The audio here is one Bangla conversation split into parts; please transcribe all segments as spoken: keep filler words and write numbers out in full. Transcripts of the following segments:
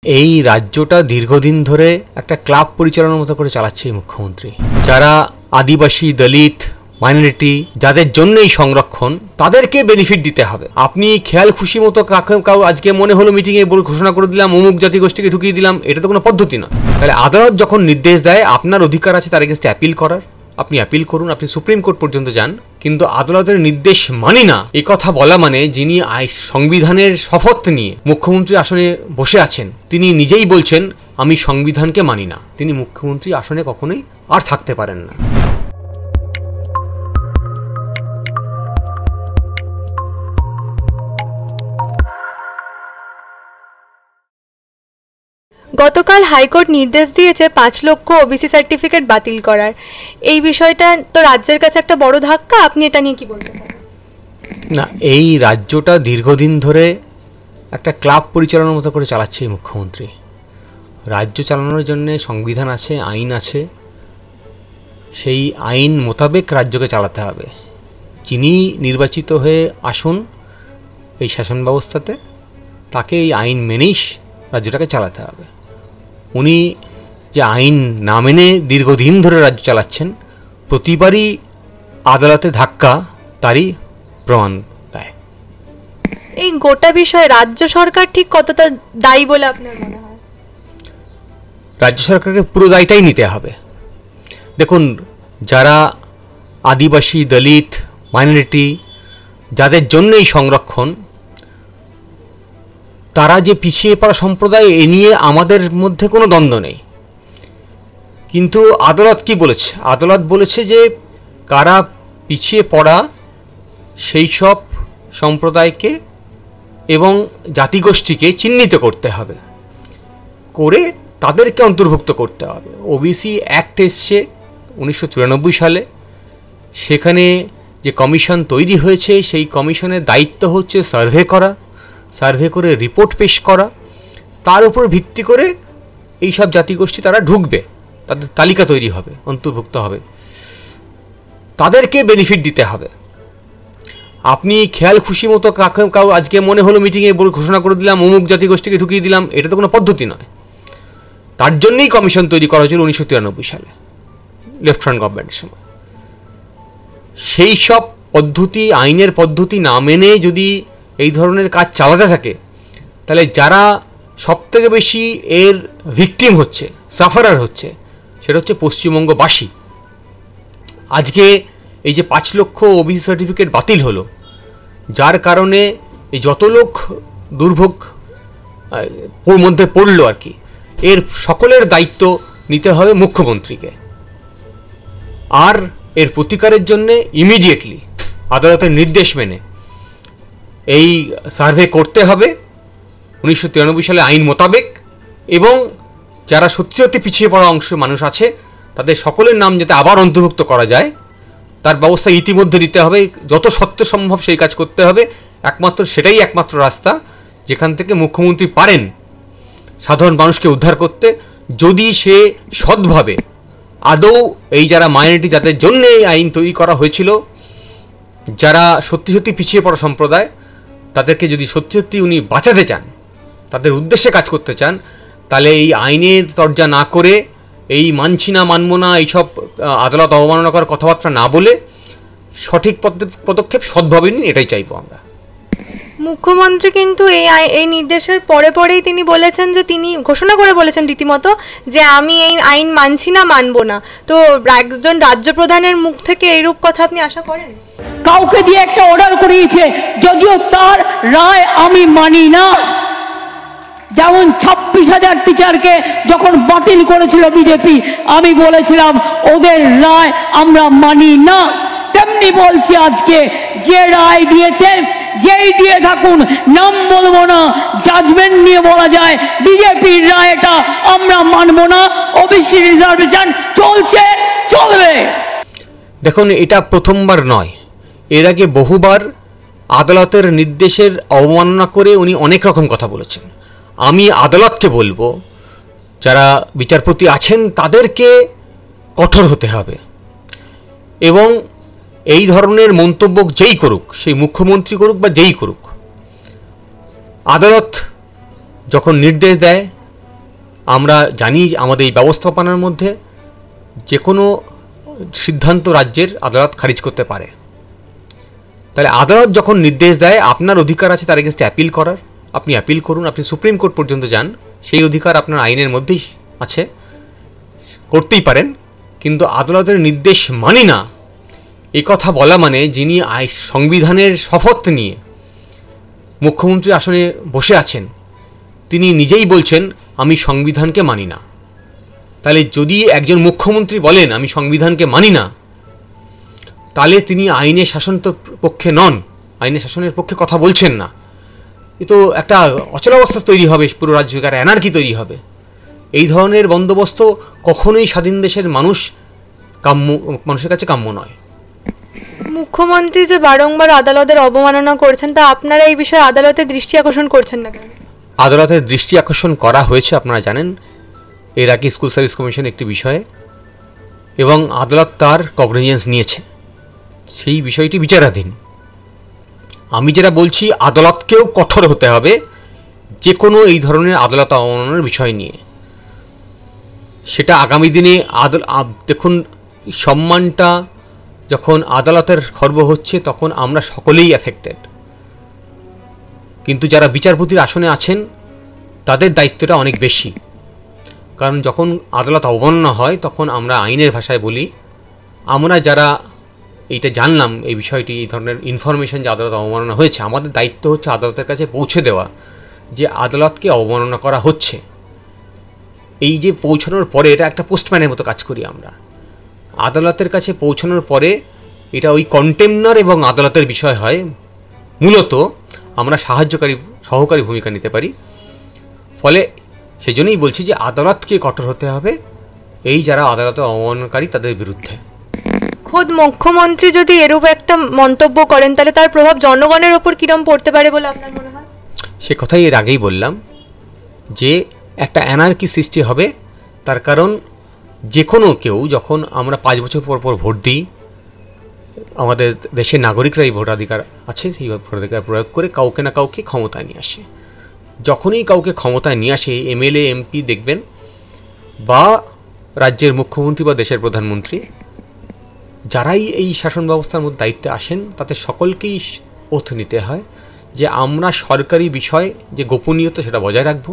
এই রাজ্যটা দীর্ঘদিন ধরে একটা ক্লাব পরিচালনার মতো করে চালাচ্ছে এই মুখ্যমন্ত্রী। যারা আদিবাসী, দলিত, মাইনরিটি, যাদের জন্য এই সংরক্ষণ, তাদেরকে বেনিফিট দিতে হবে। আপনি খেয়াল খুশি মতো কাকে কাউ আজকে মনে হলো মিটিংয়ে ঘোষণা করে দিলাম অমুক জাতিগোষ্ঠীকে ঢুকিয়ে দিলাম, এটা তো কোনো পদ্ধতি নয়। তাহলে আদালত যখন নির্দেশ দেয়, আপনার অধিকার আছে তার এগেন্স্টে অ্যাপিল করার, আপনি অ্যাপিল করুন, আপনি সুপ্রিম কোর্ট পর্যন্ত যান। কিন্তু আদালতের নির্দেশ মানি না এই কথা বলা মানে যিনি সংবিধানের শপথ নিয়ে মুখ্যমন্ত্রী আসনে বসে আছেন, তিনি নিজেই বলছেন আমি সংবিধানকে মানি না। তিনি মুখ্যমন্ত্রী আসনে কখনোই আর থাকতে পারেন না। গতকাল হাইকোর্ট নির্দেশ দিয়েছে পাঁচ লক্ষ ওবিসি সার্টিফিকেট বাতিল করার। এই বিষয়টা তো রাজ্যের কাছে একটা বড় ধাক্কা, আপনি এটা নিয়ে কি বলতে পারেন? না, এই রাজ্যটা দীর্ঘদিন ধরে একটা ক্লাব পরিচালনার মতো করে চালাচ্ছে এই মুখ্যমন্ত্রী। রাজ্য চালানোর জন্য সংবিধান আছে, আইন আছে, সেই আইন মোতাবেক রাজ্যকে চালাতে হবে। যিনি নির্বাচিত হয়ে আসুন এই শাসন ব্যবস্থাতে, তাকে এই আইন মেনেই রাজ্যটাকে চালাতে হবে। উনি যে আইন না মেনে দীর্ঘদিন ধরে রাজ্য চালাচ্ছেন, প্রতিবারই আদালতে ধাক্কা তারই প্রমাণ দেয়। এই গোটা বিষয়ে রাজ্য সরকার ঠিক কতটা দায়ী বলে আপনার মনে হয়? রাজ্য সরকারকে পুরো দায়টাই নিতে হবে। দেখুন, যারা আদিবাসী, দলিত, মাইনরিটি, যাদের জন্য এই সংরক্ষণ, তারা যে পিছিয়ে পড়া সম্প্রদায়, এ নিয়ে আমাদের মধ্যে কোনো দ্বন্দ্ব নেই। কিন্তু আদালত কি বলেছে? আদালত বলেছে যে কারা পিছিয়ে পড়া সেই সব সম্প্রদায়কে এবং জাতিগোষ্ঠীকে চিহ্নিত করতে হবে, করে তাদেরকে অন্তর্ভুক্ত করতে হবে। ওবিসি অ্যাক্ট এসছে উনিশশো চুরানব্বই সালে। সেখানে যে কমিশন তৈরি হয়েছে, সেই কমিশনের দায়িত্ব হচ্ছে সার্ভে করা, সার্ভে করে রিপোর্ট পেশ করা, তার উপর ভিত্তি করে এই সব জাতিগোষ্ঠী তারা ঢুকবে, তাদের তালিকা তৈরি হবে, অন্তর্ভুক্ত হবে, তাদেরকে বেনিফিট দিতে হবে। আপনি খেয়াল খুশি মতো কাকে কাউ আজকে মনে হলো মিটিংয়ে ঘোষণা করে দিলাম অমুক জাতিগোষ্ঠীকে ঢুকিয়ে দিলাম, এটা তো কোনো পদ্ধতি নয়। তার জন্যই কমিশন তৈরি করা হয়েছিল উনিশশো তিরানব্বই সালে লেফটেন্যান্ট গভর্নমেন্টের সময়। সেই সব পদ্ধতি, আইনের পদ্ধতি না মেনে যদি এই ধরনের কাজ চালাতে থাকে, তাহলে যারা সবথেকে বেশি এর ভিকটিম হচ্ছে, সাফারার হচ্ছে, সেটা হচ্ছে পশ্চিমবঙ্গবাসী। আজকে এই যে পাঁচ লক্ষ ওবিসি সার্টিফিকেট বাতিল হলো, যার কারণে এই যত লোক দুর্ভোগ মধ্যে পড়লো আর কি, এর সকলের দায়িত্ব নিতে হবে মুখ্যমন্ত্রীকে। আর এর প্রতিকারের জন্যে ইমিডিয়েটলি আদালতের নির্দেশ মেনে এই সার্ভে করতে হবে উনিশশো তিরানব্বই সালে আইন মোতাবেক, এবং যারা সত্যি সত্যি পিছিয়ে পড়া অংশ মানুষ আছে, তাদের সকলের নাম যাতে আবার অন্তর্ভুক্ত করা যায়, তার ব্যবস্থা ইতিমধ্যে নিতে হবে। যত সত্য সম্ভব সেই কাজ করতে হবে। একমাত্র সেটাই একমাত্র রাস্তা যেখান থেকে মুখ্যমন্ত্রী পারেন সাধারণ মানুষকে উদ্ধার করতে, যদি সে সৎভাবে আদৌ এই যারা মাইনরিটি, যাদের জন্য এই আইন তৈরি করা হয়েছিল, যারা সত্যি সত্যি পিছিয়ে পড়া সম্প্রদায়, তাদেরকে যদি সত্যি সত্যি উনি বাঁচাতে চান, তাদের উদ্দেশ্যে কাজ করতে চান, তাহলে এই আইনের তর্জা না করে, এই মানছি না মানব না এইসব আদালত অবমাননা করার কথাবার্তা না বলে সঠিক পদক্ষেপ সৎভাবে নিন, এটাই চাইবো আমরা। মুখ্যমন্ত্রী কিন্তু এই এই নির্দেশের পরে পরেই তিনি বলেছেন যে তিনি ঘোষণা করে বলেছেন রীতিমতো যে আমি এই আইন মানছি না, মানবো না। তো একজন রাজ্য প্রধানের মুখ থেকে এইরূপ কথা আপনি আশা করেন? কাউকে দিয়ে একটা অর্ডার করিয়েছে, যদিও তার রায় আমি মানি না। যেমন ছাব্বিশ হাজার টিচারকে যখন বাতিল করেছিল বিজেপি, আমি বলেছিলাম ওদের রায় আমরা মানি না। তেমনি বলছি আজকে, যে রায় দিয়েছেন যেই দিয়ে থাকুন, নাম বলবো না, জাজমেন্ট নিয়ে বলা যায় বিজেপির রায়টা আমরা মানবো না। ওবিসি রিজার্ভেশন চলছে, চলবে। দেখুন, এটা প্রথমবার নয়, এর আগে বহুবার আদালতের নির্দেশের অবমাননা করে উনি অনেক রকম কথা বলেছেন। আমি আদালতকে বলবো, যারা বিচারপতি আছেন তাদেরকে কঠোর হতে হবে, এবং এই ধরনের মন্তব্য যেই করুক, সেই মুখ্যমন্ত্রী করুক বা যেই করুক, আদালত যখন নির্দেশ দেয় আমরা জানি আমাদের এই ব্যবস্থাপনার মধ্যে যে কোনো সিদ্ধান্ত রাজ্যের আদালত খারিজ করতে পারে। তাহলে আদালত যখন নির্দেশ দেয় আপনার অধিকার আছে তার এগেনস্টে অ্যাপিল করার, আপনি অ্যাপিল করুন, আপনি সুপ্রিম কোর্ট পর্যন্ত যান, সেই অধিকার আপনার আইনের মধ্যেই আছে, করতেই পারেন। কিন্তু আদালতের নির্দেশ মানি না এ কথা বলা মানে যিনি সংবিধানের শপথ নিয়ে মুখ্যমন্ত্রী আসনে বসে আছেন তিনি নিজেই বলছেন আমি সংবিধানকে মানি না। তাহলে যদি একজন মুখ্যমন্ত্রী বলেন আমি সংবিধানকে মানি না, তাহলে তিনি আইনের শাসন পক্ষে নন, আইনের শাসনের পক্ষে কথা বলছেন না। এ তো একটা অচলাবস্থা তৈরি হবে, পুরো রাজ্যে একটা অ্যানার্কি তৈরি হবে। এই ধরনের বন্দোবস্ত কখনোই স্বাধীন দেশের মানুষ কাম্য মানুষের কাছে কাম্য নয়। মুখ্যমন্ত্রী যে বারংবার আদালতের অবমাননা করছেন, তা আপনারা এই বিষয়ে আদালতের দৃষ্টি আকর্ষণ করছেন না কেন? আদালতের দৃষ্টি আকর্ষণ করা হয়েছে, আপনারা জানেন, এর আগে স্কুল সার্ভিস কমিশন একটি বিষয়ে, এবং আদালত তার কগনিজেন্স নিয়েছে, সেই বিষয়টি বিচারাধীন। আমি যেটা বলছি আদালতকেও কঠোর হতে হবে যে কোনো এই ধরনের আদালত অবমাননার বিষয় নিয়ে। সেটা আগামী দিনে আদাল দেখুন, সম্মানটা যখন আদালতের খর্ব হচ্ছে তখন আমরা সকলেই এফেক্টেড, কিন্তু যারা বিচারপতির আসনে আছেন তাদের দায়িত্বটা অনেক বেশি। কারণ যখন আদালত অবমাননা হয় তখন আমরা আইনের ভাষায় বলি, আমরা যারা এইটা জানলাম এই বিষয়টি, এই ধরনের ইনফরমেশন যে আদালত অবমাননা হয়েছে, আমাদের দায়িত্ব হচ্ছে আদালতের কাছে পৌঁছে দেওয়া যে আদালতকে অবমাননা করা হচ্ছে। এই যে পৌঁছানোর পরে এটা একটা পোস্টম্যানের মতো কাজ করি আমরা। আদালতের কাছে পৌঁছানোর পরে এটা ওই কন্টেমনার এবং আদালতের বিষয় হয়, মূলত আমরা সাহায্যকারী সহকারী ভূমিকা নিতে পারি। ফলে সেজন্যই বলছি যে আদালতকে কঠোর হতে হবে এই যারা আদালতে অবমাননাকারী তাদের বিরুদ্ধে। খোদ মুখ্যমন্ত্রী যদি এরূপ একটা মন্তব্য করেন তাহলে তার প্রভাব জনগণের ওপর কিরম পড়তে পারে বলে আপনার মনে হয়? সে কথাই এর আগেই বললাম যে একটা অ্যানার্কি সৃষ্টি হবে। তার কারণ যে কোনো কেউ, যখন আমরা পাঁচ বছর পর পর ভোট দিই, আমাদের দেশের নাগরিকরাই ভোটাধিকার আছে, সেই ভোটাধিকার প্রয়োগ করে কাউকে না কাউকে ক্ষমতায় নিয়ে আসে। যখনই কাউকে ক্ষমতায় নিয়ে আসে এমএলএ এমপি দেখবেন, বা রাজ্যের মুখ্যমন্ত্রী বা দেশের প্রধানমন্ত্রী, যারাই এই শাসন ব্যবস্থার মধ্যে দায়িত্বে আসেন তাদের সকলকেই ওথ নিতে হয় যে আমরা সরকারি বিষয় যে গোপনীয়তা সেটা বজায় রাখব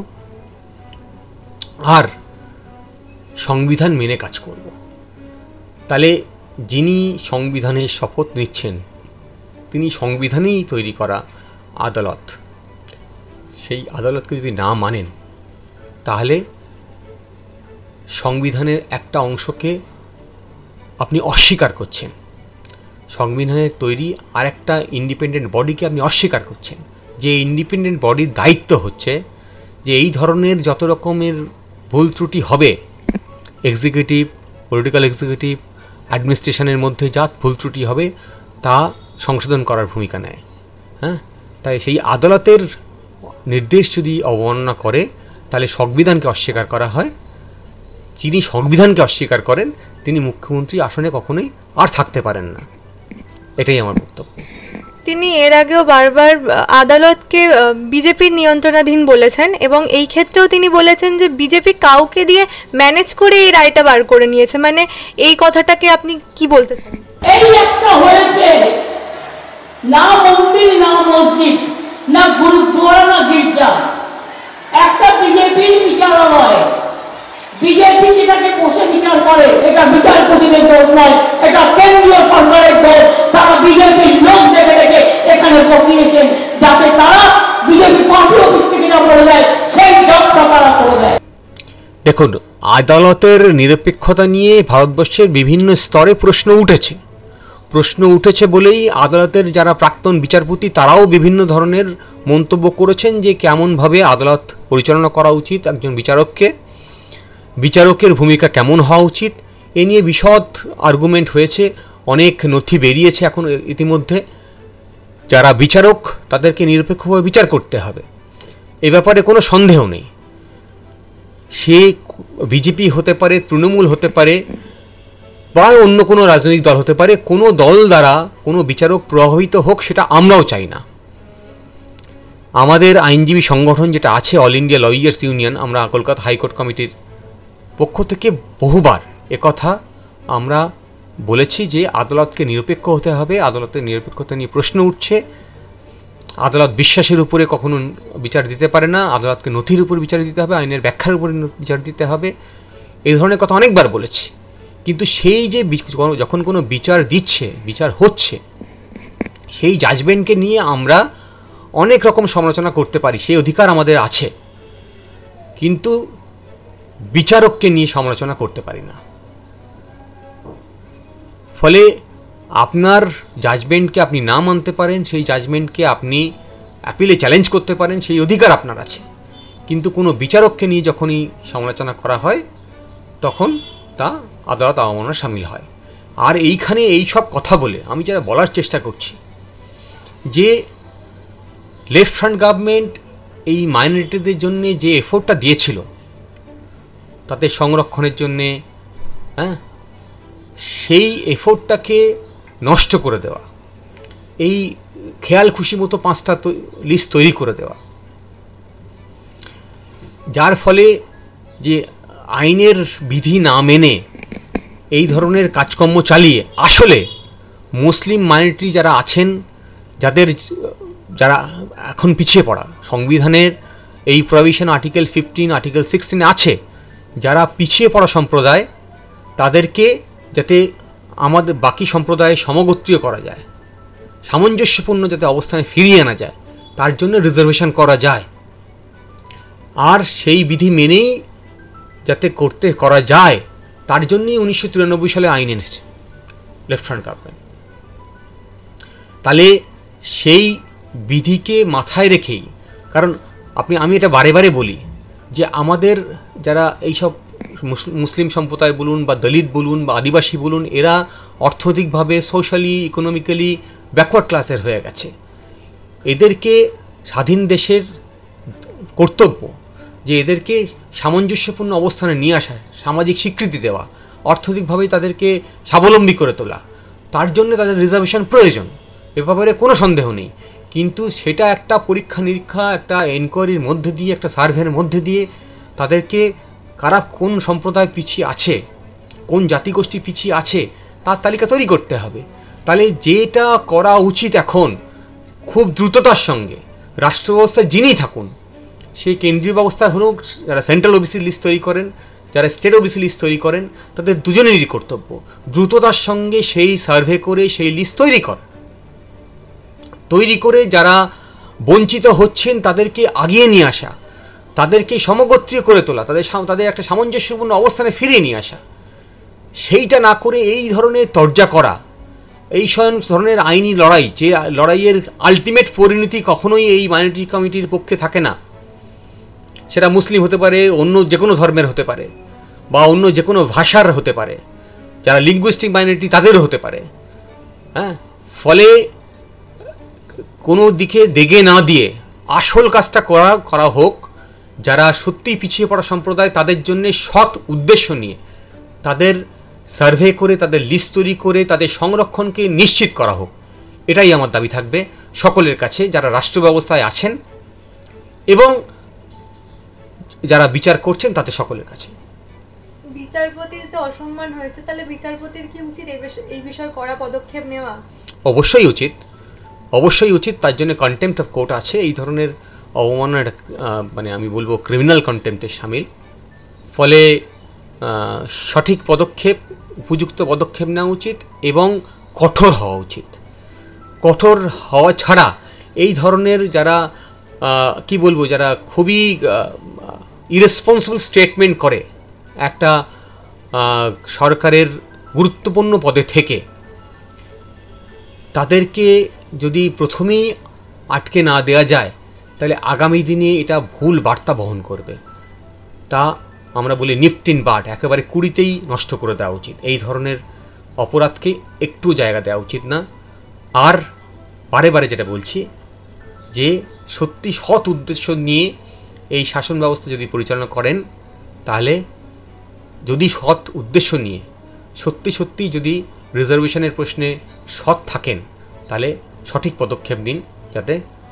আর সংবিধান মেনে কাজ করব। তাহলে যিনি সংবিধানের শপথ নিচ্ছেন তিনি সংবিধানেই তৈরি করা আদালত, সেই আদালতকে যদি না মানেন তাহলে সংবিধানের একটা অংশকে আপনি অস্বীকার করছেন, সংবিধানের তৈরি আর একটা ইন্ডিপেন্ডেন্ট বডিকে আপনি অস্বীকার করছেন। যে ইন্ডিপেন্ডেন্ট বডির দায়িত্ব হচ্ছে যে এই ধরনের যত রকমের ভুল ত্রুটি হবে, এক্সিকিউটিভ, পলিটিক্যাল এক্সিকিউটিভ, অ্যাডমিনিস্ট্রেশনের মধ্যে যা ভুল ত্রুটি হবে তা সংশোধন করার ভূমিকা নেয়। হ্যাঁ, তাই সেই আদালতের নির্দেশ যদি অবমাননা করে তাহলে সংবিধানকে অস্বীকার করা হয়। যিনি সংবিধানকে অস্বীকার করেন তিনি মুখ্যমন্ত্রী আসনে কখনোই আর থাকতে পারেন না, এটাই আমার বক্তব্য। তিনি এর আগেও বারবার আদালতকে বিজেপির নিয়ন্ত্রণাধীন বলেছেন, এবং এই ক্ষেত্রেও তিনি বলেছেন যে বিজেপি কাউকে দিয়ে ম্যানেজ করে এই রায়টা বার করে নিয়েছে। মানে এই কথাটাকে আপনি কি বলতে চান? এই একটা হয়েছে, না মন্দির না মসজিদ না গুরুদ্বারা না গির্জা, একটা বিজেপির বিচারালয়। বিজেপি যেটাকে বসে বিচার করে এটা বিচারপতিদের দোষ নয়, এটা কেন্দ্রীয় সরকারের দোষ। তারা বিজেপির লোক দেখে দেখে এখানে বসিয়েছেন যাতে তারা বিজেপি পার্টি অফিস থেকে যা বলে দেয় সেই জবটা তারা করে দেয়। দেখুন, আদালতের নিরপেক্ষতা নিয়ে ভারতবর্ষের বিভিন্ন স্তরে প্রশ্ন উঠেছে। প্রশ্ন উঠেছে বলেই আদালতের যারা প্রাক্তন বিচারপতি তারাও বিভিন্ন ধরনের মন্তব্য করেছেন যে কেমনভাবে আদালত পরিচালনা করা উচিত, একজন বিচারককে, বিচারকের ভূমিকা কেমন হওয়া উচিত, এ নিয়ে বিশদ আর্গুমেন্ট হয়েছে। অনেক নথি বেরিয়েছে এখন ইতিমধ্যে। যারা বিচারক তাদেরকে নিরপেক্ষভাবে বিচার করতে হবে, এ ব্যাপারে কোনো সন্দেহ নেই। সে বিজেপি হতে পারে, তৃণমূল হতে পারে, বা অন্য কোনো রাজনৈতিক দল হতে পারে। কোনো দল দ্বারা কোনো বিচারক প্রভাবিত হোক সেটা আমরাও চাই না। আমাদের আইনজীবী সংগঠন যেটা আছে অল ইন্ডিয়া লয়ার্স ইউনিয়ন, আমরা কলকাতা হাইকোর্ট কমিটির পক্ষ থেকে বহুবার একথা আমরা বলেছি যে আদালতকে নিরপেক্ষ হতে হবে, আদালতের নিরপেক্ষতা নিয়ে প্রশ্ন উঠছে, আদালত বিশ্বাসের উপরে কখনো বিচার দিতে পারে না, আদালতকে নথির উপর বিচার দিতে হবে, আইনের ব্যাখ্যার উপরে বিচার দিতে হবে, এই ধরনের কথা অনেকবার বলেছি। কিন্তু সেই যে যখন কোনো বিচার দিচ্ছে, বিচার হচ্ছে, সেই জাজমেন্টকে নিয়ে আমরা অনেক রকম সমালোচনা করতে পারি, সেই অধিকার আমাদের আছে, কিন্তু বিচারককে নিয়ে সমালোচনা করতে পারি না। ফলে আপনার জাজমেন্টকে আপনি না মানতে পারেন, সেই জাজমেন্টকে আপনি অ্যাপিলে চ্যালেঞ্জ করতে পারেন, সেই অধিকার আপনার আছে, কিন্তু কোনো বিচারককে নিয়ে যখনই সমালোচনা করা হয় তখন তা আদালত অবমাননায় সামিল হয়। আর এইখানে এই সব কথা বলে আমি যারা বলার চেষ্টা করছি যে লেফট ফ্রন্ট গভর্নমেন্ট এই মাইনরিটিদের জন্য যে এফোর্টটা দিয়েছিল তাদের সংরক্ষণের জন্যে, হ্যাঁ, সেই এফোর্টটাকে নষ্ট করে দেওয়া, এই খেয়াল খুশি মতো পাঁচটা লিস্ট তৈরি করে দেওয়া, যার ফলে যে আইনের বিধি না মেনে এই ধরনের কাজকর্ম চালিয়ে আসলে মুসলিম মাইনরিটি যারা আছেন, যাদের যারা এখন পিছিয়ে পড়া, সংবিধানের এই প্রভিশন আর্টিকেল ফিফটিন আর্টিকেল সিক্সটিনে আছে, যারা পিছিয়ে পড়া সম্প্রদায় তাদেরকে যাতে আমাদের বাকি সম্প্রদায়ে সমগোত্রীয় করা যায়, সামঞ্জস্যপূর্ণ যাতে অবস্থানে ফিরিয়ে আনা যায়, তার জন্য রিজার্ভেশন করা যায়। আর সেই বিধি মেনেই যাতে করতে করা যায় তার জন্যই উনিশশো তিরানব্বই সালে আইন এনেছে লেফট ফ্রন্ট গভর্নমেন্ট। তাহলে সেই বিধিকে মাথায় রেখেই, কারণ আপনি আমি এটা বারে বারে বলি যে আমাদের যারা এইসব মুসলিম সম্প্রদায় বলুন বা দলিত বলুন বা আদিবাসী বলুন, এরা অর্থনৈতিকভাবে সোশ্যালি ইকোনমিক্যালি ব্যাকওয়ার্ড ক্লাসের হয়ে গেছে। এদেরকে স্বাধীন দেশের কর্তব্য যে এদেরকে সামঞ্জস্যপূর্ণ অবস্থানে নিয়ে আসা, সামাজিক স্বীকৃতি দেওয়া, অর্থনৈতিকভাবেই তাদেরকে স্বাবলম্বী করে তোলা, তার জন্য তাদের রিজার্ভেশন প্রয়োজন, এ ব্যাপারে কোনো সন্দেহ নেই। কিন্তু সেটা একটা পরীক্ষা নিরীক্ষা, একটা এনকোয়ারির মধ্যে দিয়ে, একটা সার্ভের মধ্যে দিয়ে তাদেরকে কারা কোন সম্প্রদায় পিছিয়ে আছে, কোন জাতিগোষ্ঠী পিছিয়ে আছে তার তালিকা তৈরি করতে হবে। তাহলে যেটা করা উচিত এখন খুব দ্রুততার সঙ্গে, রাষ্ট্র ব্যবস্থায় যিনিই থাকুন, সেই কেন্দ্রীয় ব্যবস্থা হোক, যারা সেন্ট্রাল ওবিসি লিস্ট তৈরি করেন, যারা স্টেট ওবিসি লিস্ট তৈরি করেন, তাদের দুজনেরই কর্তব্য দ্রুততার সঙ্গে সেই সার্ভে করে সেই লিস্ট তৈরি কর তৈরি করে যারা বঞ্চিত হচ্ছেন তাদেরকে আগিয়ে নিয়ে আসা, তাদেরকে সমগোত্রীয় করে তোলা, তাদের তাদের একটা সামঞ্জস্যপূর্ণ অবস্থানে ফিরিয়ে নিয়ে আসা। সেইটা না করে এই ধরনের তরজা করা, এই ধরনের আইনি লড়াই, যে লড়াইয়ের আলটিমেট পরিণতি কখনোই এই মাইনরিটি কমিটির পক্ষে থাকে না। সেটা মুসলিম হতে পারে, অন্য যে কোনো ধর্মের হতে পারে, বা অন্য যে কোনো ভাষার হতে পারে, যারা লিঙ্গুইস্টিক মাইনরিটি তাদেরও হতে পারে। হ্যাঁ, ফলে কোনো দিকে দেগে না দিয়ে আসল কাজটা করা করা হোক, যারা সত্যিই পিছিয়ে পড়া সম্প্রদায় তাদের জন্য সৎ উদ্দেশ্য নিয়ে তাদের সার্ভে করে, তাদের লিস্ট তৈরি করে তাদের সংরক্ষণকে নিশ্চিত করা হোক। এটাই আমার দাবি থাকবে সকলের কাছে, যারা রাষ্ট্র ব্যবস্থায় আছেন এবং যারা বিচার করছেন তাদের সকলের কাছে। বিচারপতির যে অসম্মান হয়েছে, তাহলে বিচারপতির কি উচিত এই বিষয়ে কড়া পদক্ষেপ নেওয়া? অবশ্যই উচিত, অবশ্যই উচিত। তার জন্য কন্টেম্পট অফ কোর্ট আছে। এই ধরনের অবমাননা মানে আমি বলবো ক্রিমিনাল কন্টেম্পটের সামিল। ফলে সঠিক পদক্ষেপ, উপযুক্ত পদক্ষেপ নেওয়া উচিত এবং কঠোর হওয়া উচিত। কঠোর হওয়া ছাড়া এই ধরনের যারা কি বলবো, যারা খুবই ইরেসপন্সিবল স্টেটমেন্ট করে একটা সরকারের গুরুত্বপূর্ণ পদে থেকে, তাদেরকে যদি প্রথমেই আটকে না দেওয়া যায় তাহলে আগামী দিনে এটা ভুল বার্তা বহন করবে। তা আমরা বলি নিপটিন বাট, একেবারে কুড়িতেই নষ্ট করে দেওয়া উচিত। এই ধরনের অপরাধকে একটু জায়গা দেওয়া উচিত না। আর বারে বারে যেটা বলছি যে সত্যি সৎ উদ্দেশ্য নিয়ে এই শাসন ব্যবস্থা যদি পরিচালনা করেন, তাহলে যদি সৎ উদ্দেশ্য নিয়ে সত্যি সত্যি যদি রিজার্ভেশনের প্রশ্নে সৎ থাকেন, তাহলে সঠিক পদক্ষেপ নিন যাতে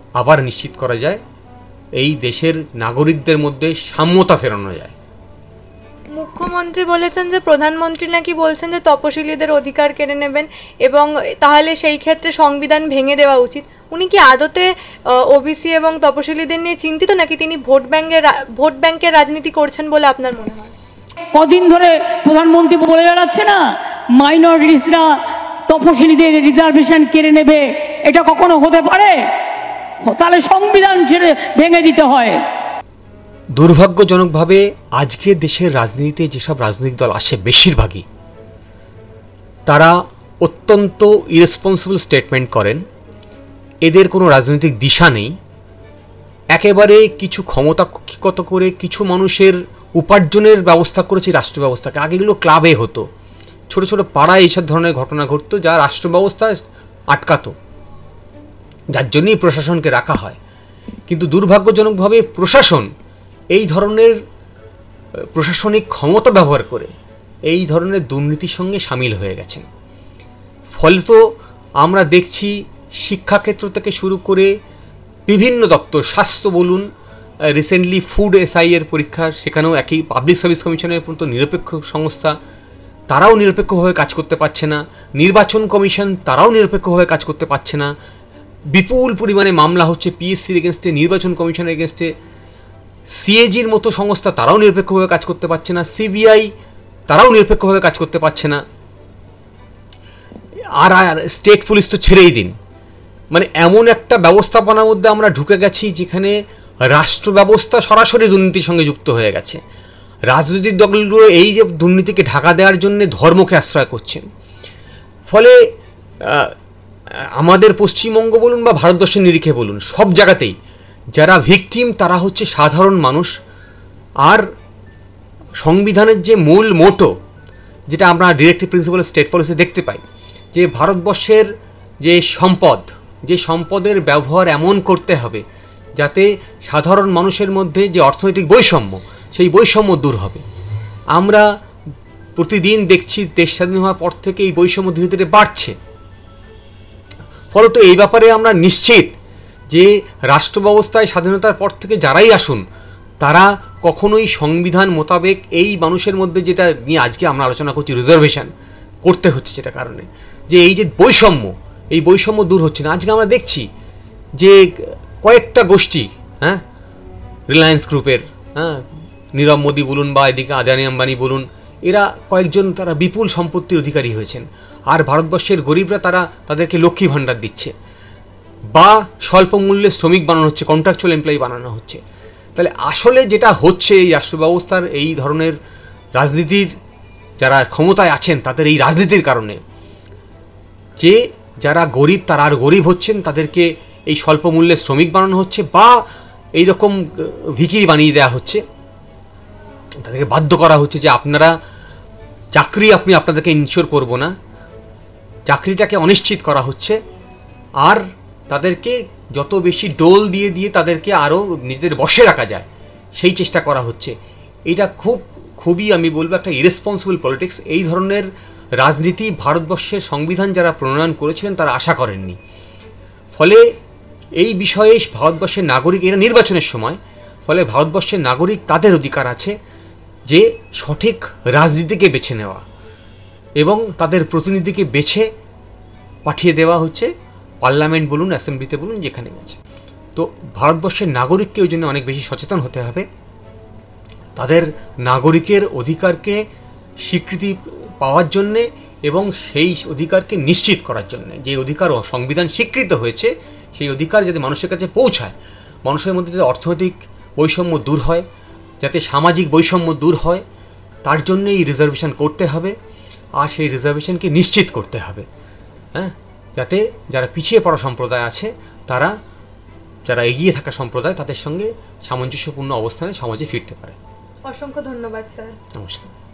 আবার নিশ্চিত করা যায়, এই দেশের নাগরিকদের মধ্যে সাম্যতা ফেরানো যায়। মুখ্যমন্ত্রী বলেছেন যে প্রধানমন্ত্রী নাকি বলছেন যে তপশিলীদের অধিকার কেড়ে নেবেন এবং তাহলে সেই ক্ষেত্রে সংবিধান ভেঙে দেওয়া উচিত। উনি কি আদতে ওবিসি এবং তপশিলীদের নিয়ে চিন্তিত, নাকি তিনি ভোট ব্যাংকের ভোট ব্যাংকের রাজনীতি করছেন বলে আপনার মনে হয়? কদিন ধরে প্রধানমন্ত্রী বলে বেড়াচ্ছে না মাইনরিটিসরা তপশিলীদের রিজার্ভেশন কেড়ে নেবে, এটা কখনো হতে পারে? তাহলে সংবিধান ছেড়ে ভেঙে দিতে হয়। দুর্ভাগ্যজনকভাবে আজকে দেশের রাজনীতিতে যেসব রাজনৈতিক দল আসে বেশিরভাগই তারা অত্যন্ত ইরেসপন্সিবল স্টেটমেন্ট করেন। এদের কোনো রাজনৈতিক দিশা নেই, একেবারে কিছু ক্ষমতা কত করে কিছু মানুষের উপার্জনের ব্যবস্থা করেছে রাষ্ট্র ব্যবস্থাকে। আগে এগুলো ক্লাবে হতো, ছোট ছোট পাড়ায় এইসব ধরনের ঘটনা ঘটতো যা রাষ্ট্র ব্যবস্থা আটকাতো, যার জন্যই প্রশাসনকে রাখা হয়। কিন্তু দুর্ভাগ্যজনকভাবে প্রশাসন এই ধরনের প্রশাসনিক ক্ষমতা ব্যবহার করে এই ধরনের দুর্নীতির সঙ্গে সামিল হয়ে গেছেন। ফলে তো আমরা দেখছি শিক্ষাক্ষেত্র থেকে শুরু করে বিভিন্ন দপ্তর, স্বাস্থ্য বলুন, রিসেন্টলি ফুড এসআই এর পরীক্ষা, সেখানেও একই পাবলিক সার্ভিস কমিশনের মতো নিরপেক্ষ সংস্থা, তারাও নিরপেক্ষভাবে কাজ করতে পারছে না। নির্বাচন কমিশন, তারাও নিরপেক্ষভাবে কাজ করতে পারছে না। বিপুল পরিমাণে মামলা হচ্ছে পিএসসির এগেনস্টে, নির্বাচন কমিশনের এগেনস্টে। সিএজির মতো সংস্থা, তারাও নিরপেক্ষভাবে কাজ করতে পারছে না। সিবিআই, তারাও নিরপেক্ষভাবে কাজ করতে পারছে না। আর আর স্টেট পুলিশ তো ছেড়েই দিন। মানে এমন একটা ব্যবস্থাপনার মধ্যে আমরা ঢুকে গেছি যেখানে রাষ্ট্র ব্যবস্থা সরাসরি দুর্নীতির সঙ্গে যুক্ত হয়ে গেছে। রাজনৈতিক দলগুলো এই যে দুর্নীতিকে ঢাকা দেওয়ার জন্য ধর্মকে আশ্রয় করছেন। ফলে আমাদের পশ্চিমবঙ্গ বলুন বা ভারতবর্ষের নিরিখে বলুন, সব জায়গাতেই যারা ভিকটিম তারা হচ্ছে সাধারণ মানুষ। আর সংবিধানের যে মূল মোটো, যেটা আমরা ডিরেক্টিভ প্রিন্সিপাল স্টেট পলিসি দেখতে পাই, যে ভারতবর্ষের যে সম্পদ, যে সম্পদের ব্যবহার এমন করতে হবে যাতে সাধারণ মানুষের মধ্যে যে অর্থনৈতিক বৈষম্য, সেই বৈষম্য দূর হবে। আমরা প্রতিদিন দেখছি দেশ স্বাধীন হওয়ার পর থেকে এই বৈষম্য ধীরে ধীরে বাড়ছে। ফলত এই ব্যাপারে আমরা নিশ্চিত যে রাষ্ট্র ব্যবস্থায় স্বাধীনতার পর থেকে যারাই আসুন তারা কখনোই সংবিধান মোতাবেক এই মানুষের মধ্যে, যেটা নিয়ে আজকে আমরা আলোচনা করছি, রিজার্ভেশন করতে হচ্ছে, যেটা কারণে যে এই যে বৈষম্য, এই বৈষম্য দূর হচ্ছে না। আজকে আমরা দেখছি যে কয়েকটা গোষ্ঠী, হ্যাঁ, রিলায়েন্স গ্রুপের, হ্যাঁ, নীরব মোদী বলুন বা এদিকে আদানি আম্বানি বলুন, এরা কয়েকজন তারা বিপুল সম্পত্তির অধিকারী হয়েছেন। আর ভারতবর্ষের গরিবরা তারা তাদেরকে লক্ষ্মী ভাণ্ডার দিচ্ছে বা স্বল্প মূল্যে শ্রমিক বানানো হচ্ছে, কন্ট্রাকচুয়াল এমপ্লয়ি বানানো হচ্ছে। তাহলে আসলে যেটা হচ্ছে এই রাষ্ট্র ব্যবস্থার এই ধরনের রাজনীতির, যারা ক্ষমতায় আছেন তাদের এই রাজনীতির কারণে যে যারা গরিব তারা আর গরিব হচ্ছেন, তাদেরকে এই স্বল্প মূল্যে শ্রমিক বানানো হচ্ছে বা এই রকম ভিখিরি বানিয়ে দেওয়া হচ্ছে, তাদেরকে বাধ্য করা হচ্ছে যে আপনারা চাকরি আপনি আপনাদেরকে ইনশিওর করব না, চাকরিটাকে অনিশ্চিত করা হচ্ছে। আর তাদেরকে যত বেশি ডোল দিয়ে দিয়ে তাদেরকে আরও নিজেদের বশে রাখা যায় সেই চেষ্টা করা হচ্ছে। এটা খুব খুবই আমি বলবো একটা ইরেসপন্সিবল পলিটিক্স। এই ধরনের রাজনীতি ভারতবর্ষের সংবিধান যারা প্রণয়ন করেছিলেন তারা আশা করেননি। ফলে এই বিষয়ে ভারতবর্ষের নাগরিক, এরা নির্বাচনের সময়, ফলে ভারতবর্ষের নাগরিক তাদের অধিকার আছে যে সঠিক রাজনীতিকে বেছে নেওয়া এবং তাদের প্রতিনিধিকে বেছে পাঠিয়ে দেওয়া হচ্ছে পার্লামেন্ট বলুন, অ্যাসেম্বলিতে বলুন, যেখানে গেছে। তো ভারতবর্ষের নাগরিককে ওই জন্য অনেক বেশি সচেতন হতে হবে। তাদের নাগরিকের অধিকারকে স্বীকৃতি পাওয়ার জন্যে এবং সেই অধিকারকে নিশ্চিত করার জন্যে, যে অধিকার সংবিধান স্বীকৃত হয়েছে সেই অধিকার যাতে মানুষের কাছে পৌঁছায়, মানুষের মধ্যে যাতে অর্থনৈতিক বৈষম্য দূর হয়, যাতে সামাজিক বৈষম্য দূর হয়, তার জন্যে এই রিজার্ভেশন করতে হবে। আর সেই রিজার্ভেশনকে নিশ্চিত করতে হবে, হ্যাঁ, যাতে যারা পিছিয়ে পড়া সম্প্রদায় আছে তারা, যারা এগিয়ে থাকা সম্প্রদায়, তাদের সঙ্গে সামঞ্জস্যপূর্ণ অবস্থানে সমাজে ফিরতে পারে। অসংখ্য ধন্যবাদ স্যার। নমস্কার।